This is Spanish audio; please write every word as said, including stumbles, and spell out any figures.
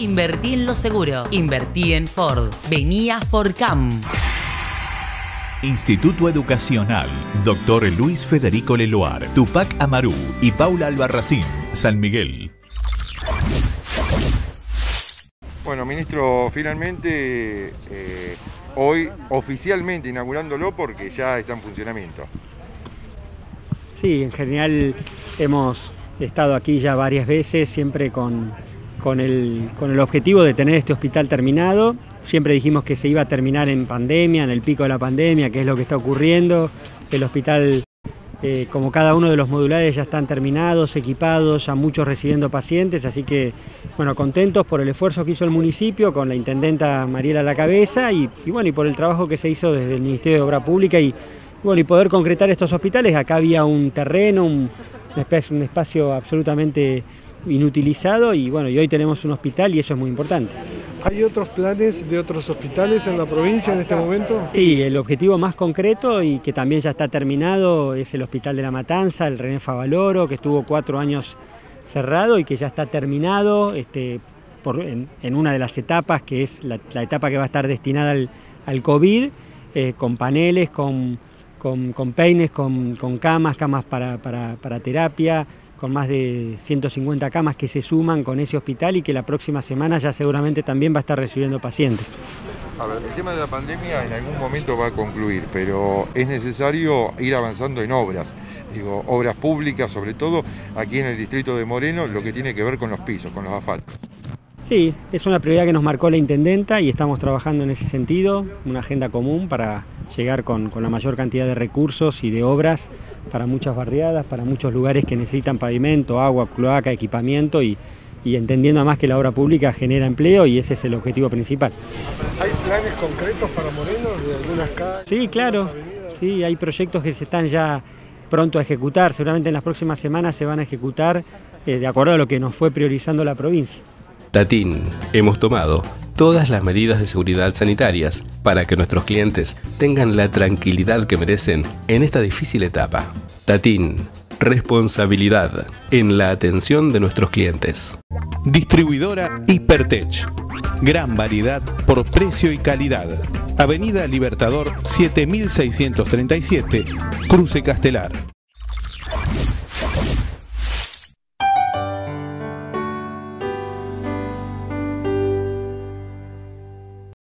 Invertí en lo seguro. Invertí en Ford. Vení a Fordcam. Instituto Educacional Doctor Luis Federico Leloir, Tupac Amaru y Paula Albarracín, San Miguel. Bueno, ministro, finalmente eh, hoy oficialmente inaugurándolo porque ya está en funcionamiento. Sí, en general hemos estado aquí ya varias veces, siempre con, con, el, con el objetivo de tener este hospital terminado. Siempre dijimos que se iba a terminar en pandemia, en el pico de la pandemia, que es lo que está ocurriendo. El hospital, eh, como cada uno de los modulares, ya están terminados, equipados, ya muchos recibiendo pacientes, así que, bueno, contentos por el esfuerzo que hizo el municipio, con la intendenta Mariela a la cabeza, y, y bueno, y por el trabajo que se hizo desde el Ministerio de Obra Pública, y bueno, y poder concretar estos hospitales. Acá había un terreno, un, un espacio absolutamente inutilizado, y bueno, y hoy tenemos un hospital y eso es muy importante. ¿Hay otros planes de otros hospitales en la provincia en este momento? Sí, el objetivo más concreto y que también ya está terminado es el Hospital de la Matanza, el René Favaloro, que estuvo cuatro años cerrado y que ya está terminado este, por, en, en una de las etapas, que es la, la etapa que va a estar destinada al, al COVID, eh, con paneles, con, con, con peines, con, con camas, camas para, para, para terapia, con más de ciento cincuenta camas que se suman con ese hospital y que la próxima semana ya seguramente también va a estar recibiendo pacientes. A ver, el tema de la pandemia en algún momento va a concluir, pero es necesario ir avanzando en obras, digo, obras públicas, sobre todo aquí en el distrito de Moreno, lo que tiene que ver con los pisos, con los asfaltos. Sí, es una prioridad que nos marcó la intendenta y estamos trabajando en ese sentido, una agenda común para llegar con, con la mayor cantidad de recursos y de obras para muchas barriadas, para muchos lugares que necesitan pavimento, agua, cloaca, equipamiento y, y entendiendo además que la obra pública genera empleo y ese es el objetivo principal. ¿Hay planes concretos para Moreno de algunas calles? Sí, claro, sí, hay proyectos que se están ya pronto a ejecutar, seguramente en las próximas semanas se van a ejecutar eh, de acuerdo a lo que nos fue priorizando la provincia. Tatín, hemos tomado todas las medidas de seguridad sanitarias para que nuestros clientes tengan la tranquilidad que merecen en esta difícil etapa. Tatín, responsabilidad en la atención de nuestros clientes. Distribuidora Hipertech. Gran variedad por precio y calidad. Avenida Libertador siete mil seiscientos treinta y siete, Cruce Castelar.